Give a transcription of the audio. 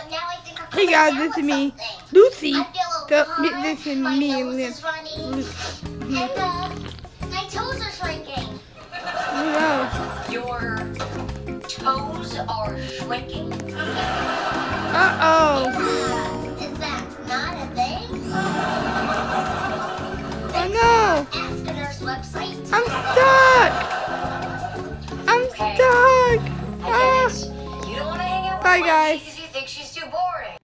Hey guys, this is me, Lucy. This is me, and my toes are shrinking. No. Your toes are shrinking? Uh-oh. Is that not a thing? Oh no. Ask the nurse website. I'm stuck. I'm stuck. I get it. You don't want to hang out with Bye my guys. kids.